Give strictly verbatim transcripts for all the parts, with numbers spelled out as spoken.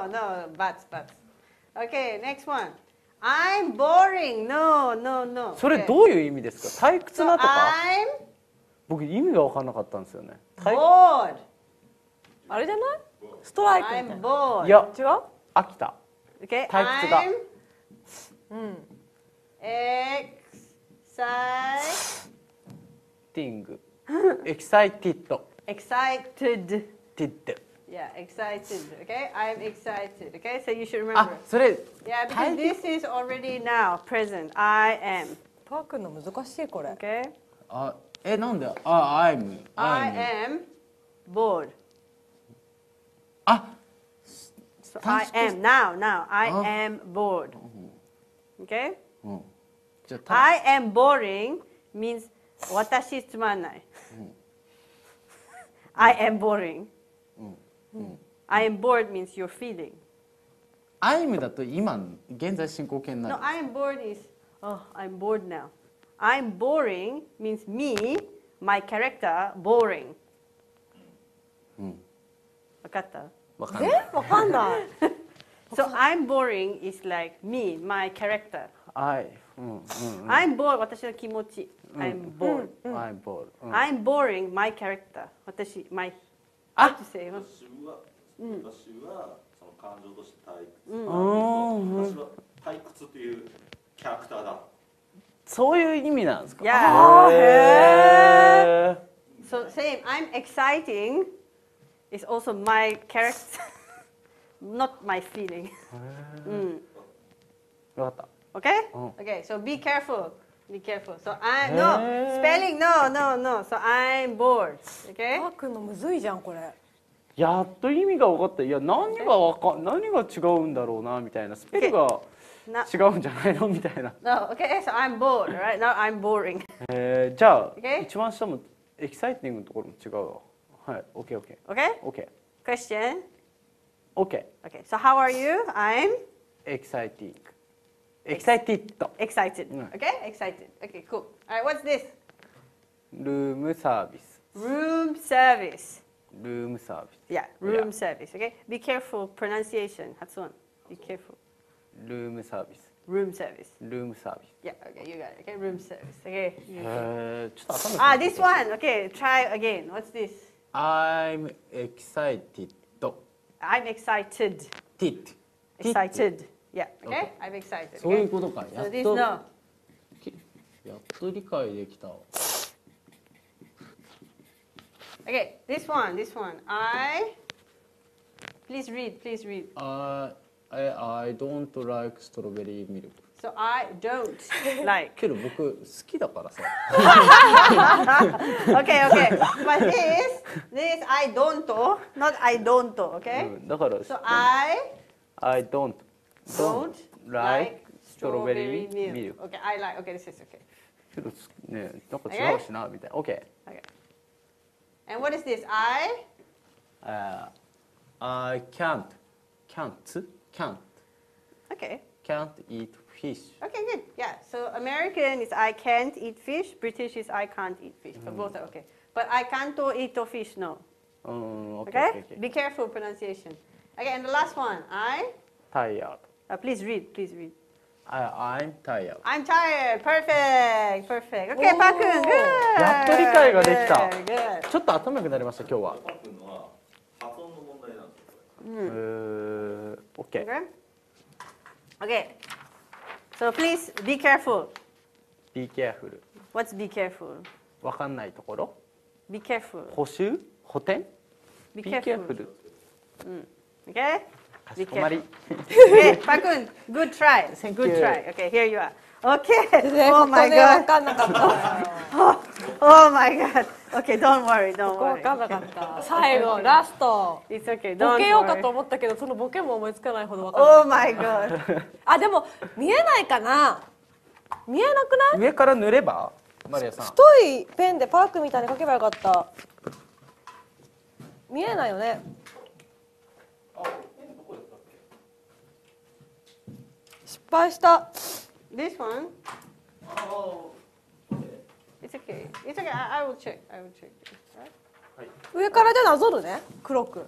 no, no, buts, buts. Okay, next one. I'm boring. No, no, no. それどういう意味ですか？退屈 So なとか？ I'm 僕意味が分からなかったんですよね。退 bored. あれじゃない？ストライクみたい I'm な。 bored. いや、 違う？ 飽きた。 Okay, 退屈だ。 I'm うん。 excited. ティング。エキサイティッド。 Excited. ティッド。 Yeah, excited. Okay, I'm excited. Okay, so you should あ remember. 、 それ。 Yeah, because this is already now present. I am. パー君の難しいこれ。 Okay. あ、え、なんで？あ、I'm。 I am bored. あ、 So I am now. Now I Oh. am bored. Okay. うん。じゃあ、 I am boring means 私つまんない。I am boring. I am bored means you're feeling. I'm だと今現在進行形になる。 No, I am bored is oh, I'm bored now. I'm boring means me, my character, boring. わかった？ わかんない。 え？わかんない。 So I'm boring is like me, my character. I。うんうんうん。 I'm bored 私の気持ち。I'm bored. I'm bored。うん。 I'm boring my character. 私 my あ how to say? 私は、私はその感情として退屈、 うん私は退屈というキャラクターだ。 そういう意味なんですか？ Yeah. へー。 So same. I'm exciting is also my character, not my feeling. うん。 わかっ Okay? Oh. Okay, so be careful. Be careful. So I no spelling no no no. So I'm bored. パ Okay? ー君のむずいじゃんこれ。 た。やっと意味が分かった。いや、何がわか何が違うんだろうなみたいな。スペルが No, 違うんじゃないのみたいな。 no. Okay, so I'm bored. Right now I'm boring. えー、じゃあ、 Okay. 一番下もエキサイティングのところも違うわ。はい、オッケーオッケ Okay? ー。オッケー。 Question. オッケ Okay. So how are you? I'm ー。エキサイティング。エキサイティッド。 excited. Mm. Okay? Excited. Okay, cool. All right. What's this? ルームサービス。 Room service. ルームサービス。 Yeah, room Yeah. service. Okay? Be careful pronunciation. 発音. Be careful. ルームサービス。 Room service. ルームサービス。 Yeah, okay, you got it. Okay, room service. Okay. へー、ちょっと頭 Ah, this one. Okay, try again. What's this? I'm excited. I'm excited. Tit. Excited. Yeah, okay? Okay. I'm excited. そういう Okay? ことか。や So っ this と、 no. やっと理解できたわ。 Okay, this one, this one. I. Please read, please read. I, I, I don't like strawberry milk. So I don't like. けど僕好きだからさ。 Okay, okay. But this, this I don't, not I don't, う okay? んだから So I I don't don't like strawberry strawberry milk. milk. Okay, I like. Okay, this is okay. けどねなんか違うしなみたいな。OK。 Okay. And what is this? I. Uh, I can't can't can't Okay. can't eat fish. Okay, good. Yeah. So American is I can't eat fish. British is I can't eat fish. So both are okay. But I can't eat fish. No. うん OK Okay. OK OK。 Be careful pronunciation. Okay, and the last one. I. Tired. Uh, please read. Please read. I I'm tired. I'm tired. Perfect. Perfect. Okay, Oh. Pakun. Good. やっと理解ができた。 Good. Good. ちょっと頭良くなりました今日は。 パクのは発音の問題なんですよ。 えー OK。 Okay. Okay. So please be careful. Be careful. What's be careful? わかんないところ。 Be careful. 補修補填 Be Be careful. careful. Okay. か Be しこまり。 Okay, Pakun. Good try. Thank Good you. try. Okay, here you are. Okay. ね Oh ここ my でわ god. かんなかった。 Oh my god. Okay, don't worry. こ Don't こわ worry. かんなかった。最後ラスト。 It's okay. ボ Don't ケようかと worry. 思ったけどそのボケも思いつかないほどわかんない。 Oh my god. あでも見えないかな。見えなくない？ 上から塗ればマリアさん。 太いペンでパークみたいに書けばよかった。見えないよね。失敗した。 This one? It's okay. It's okay. I, I will check. I will check. Right? 上からじゃなぞるね。黒く。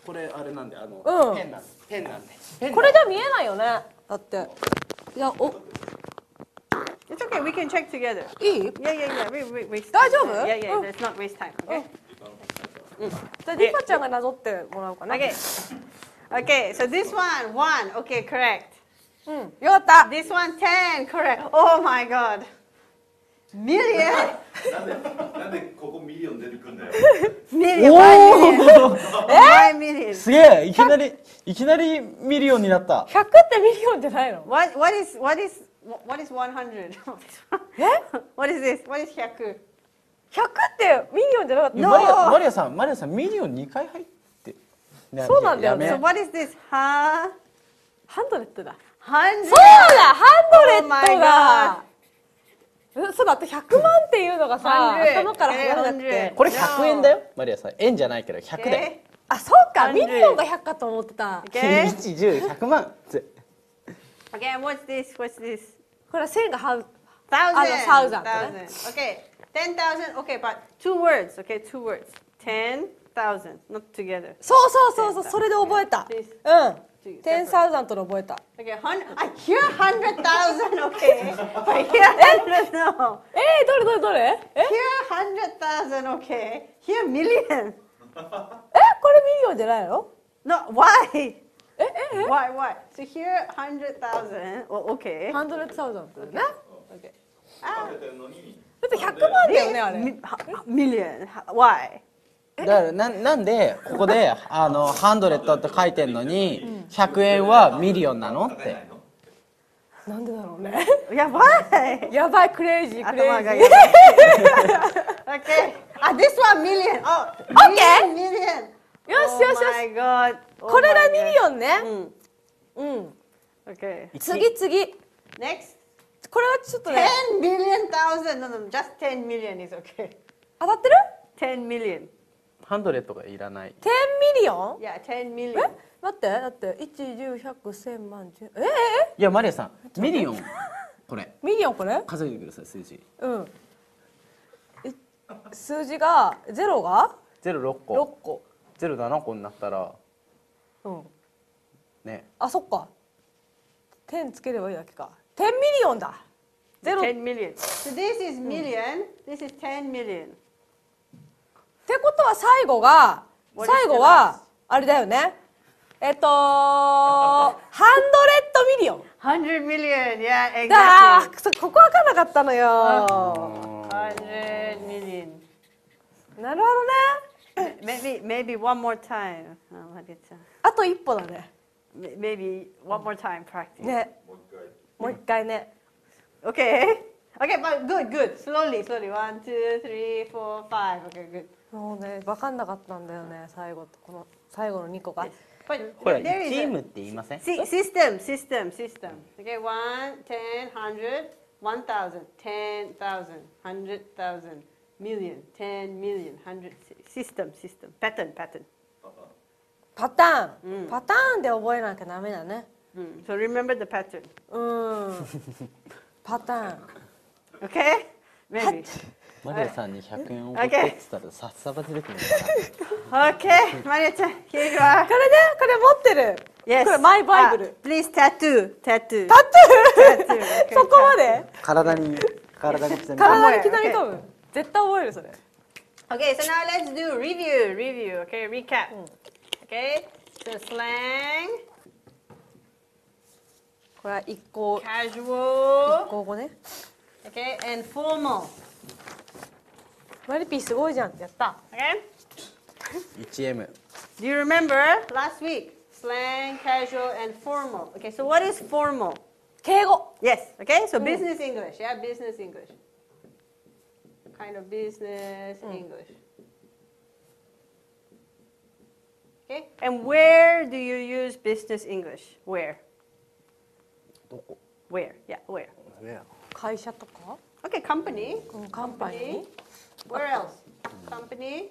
これあれなんであの、 うんペンなんでペンなんでペンこれじゃ見えないよねだっていやお It's okay. We can check together. いい Yeah, yeah, yeah. We, we, waste 大丈夫 time. Yeah, yeah. うん Let's not waste time. Okay. じゃあリカちゃんがなぞってもらおうかな Okay. Okay. So this one, one. Okay, correct. うんよかった This one, ten. Correct. Oh my God. Million. なんでなんでここミリオン出てくるんだよ。 Million. One million. One million. すげえいきなりいきなりミリオンになった。 ひゃくってミリオンじゃないの What? What is? What is? What is one hundred? え What is this? What is 百? ひゃくってミリオンじゃなかったいやマリアマリアさんマリアさんミリオンにかい入って。ねそうなんだよねや So め what is this? Huh? ハンドレットだ Hundred. そうだハンドレッ Oh my トだうんそうだってひゃくまんっていうのがさ Hundred 頭から離れなくてこれひゃくえんだよマリアさん円じゃないけどひゃくだよ。 Okay. あそうか Hundred ミリオンがひゃくかと思ってた Okay. いち、じゅう、ひゃくまん。 Okay. And what's this? What's this? これはせんがハウ Thousand. thousand, Thousand. Okay. Ten thousand. Okay, but two words. Okay, two words. Ten thousand. Not together. そうそうそうそうそれで覚えた This. うんテンサウザントで覚えた Okay. Hun- I hear hundred thousand. Okay. But here hundred. No. えー、どれどれどれえ Here hundred thousand. Okay. Here million. えこれミリオンじゃないの No. Why? えええ Why? Why? So here hundred thousand. Well, okay. ハンドレットサウザントだよね Okay. 食べてんのにだってひゃくまんだよねあれ Mi- ha- million. Why? だからななんでここであのハンドレットって書いてんのにひゃくえんはミリオンなのって。 なんでだろうね Yeah. Why? やばいクレイジークレイジ頭がーやばい Okay. Ah, this one million. Oh. Okay. Million. Million. よしよしよ Oh し my God. Oh これが my ミ God. リオンね Mm. うん Okay. 次次 Next. これはちょっとね Ten million thousand. No, no, just ten million is okay. 当たってる Ten million. ハンドレットがいらない。 じゅうミリオン Yeah, ten え million. 待ってだっていち、じゅう、ひゃく、せんまん、じゅうええいやマリアさんミリオンこれミリオンこれ数えてください数字。 うんい数字がゼロがゼロろっころっこゼロななこになったらうんね。 あそっか点つければいいだけかじゅうミリオンだゼロっ Ten million. So this is million. This is ten million. てことは最後が What is 最後はあれだよねえっとハンドレットミリオン Hundred million. Yeah, だ exactly. ーそここ分かんなかったのよ Hundred million. なるほどね Maybe, maybe one more time. Oh, what did it say? あと一歩だね M- Maybe one more time practice. ねもう一回。 もう一回ね Okay. Okay, but good, good. Slowly, slowly. One, two, three, four, five. Okay, good. もうね分かんなかったんだよね最後この最後のにこが But これ there is チ a ームって言いません？ si- system, system, system. Okay, one, ten, hundred, one thousand, ten thousand, hundred thousand, million, ten million, hundred. System, system. Pattern, pattern. パターン、パターンで覚えなきゃダメだね Mm. So remember the pattern. うんパターン Okay? Maybe. マリアさんにひゃくえんを送ってって言ったらさっさば出てくるのか Okay, Maria-chan, here you are. これねこれ持ってる Yes. これマイバイブ Ah, ル please tattoo, tattoo. タトゥ Tattoo. ー Okay, そこまでな。体に体に刻み込む。 体に刻み込む絶対覚えるそれ Okay, so now let's do review, review. Okay, recap. Okay, so slang, これは一個 casual, 一個語ね okay, and formal. マリピーすごいじゃんやった Okay? いちエム。 Do you remember last week? Slang, casual, and formal. Okay, so what is formal? 敬語 Yes. Okay, so business English. Yeah, business English. Kind of business English. Okay, and where do you use business English? Where? どこ？ Where? Yeah, where? 会社とか Okay, company. うんカンパニー Where else? Company.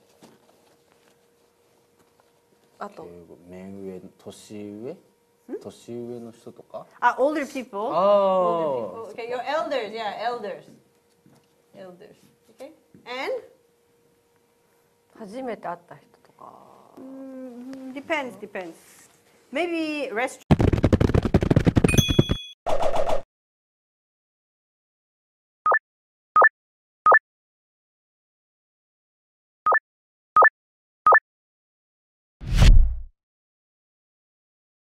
あと目上年上？年上の人とか？ Ah, older people. あ Older people. Okay, your elders. Yeah, elders. Elders. Okay, and 初めて会った人とか Mm, depends, depends. Maybe restaurant.